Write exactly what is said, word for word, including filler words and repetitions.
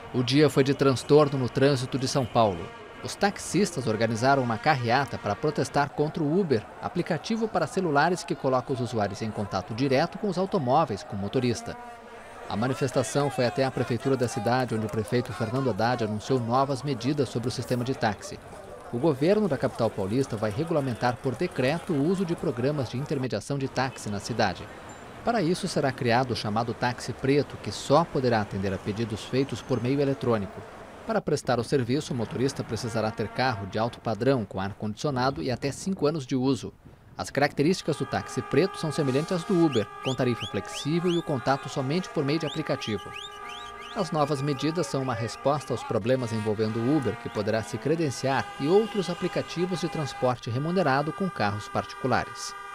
O dia foi de transtorno no trânsito de São Paulo. Os taxistas organizaram uma carreata para protestar contra o Uber, aplicativo para celulares que coloca os usuários em contato direto com os automóveis com o motorista. A manifestação foi até a prefeitura da cidade, onde o prefeito Fernando Haddad anunciou novas medidas sobre o sistema de táxi. O governo da capital paulista vai regulamentar por decreto o uso de programas de intermediação de táxi na cidade. Para isso, será criado o chamado táxi preto, que só poderá atender a pedidos feitos por meio eletrônico. Para prestar o serviço, o motorista precisará ter carro de alto padrão, com ar-condicionado e até cinco anos de uso. As características do táxi preto são semelhantes às do Uber, com tarifa flexível e o contato somente por meio de aplicativo. As novas medidas são uma resposta aos problemas envolvendo o Uber, que poderá se credenciar, e outros aplicativos de transporte remunerado com carros particulares.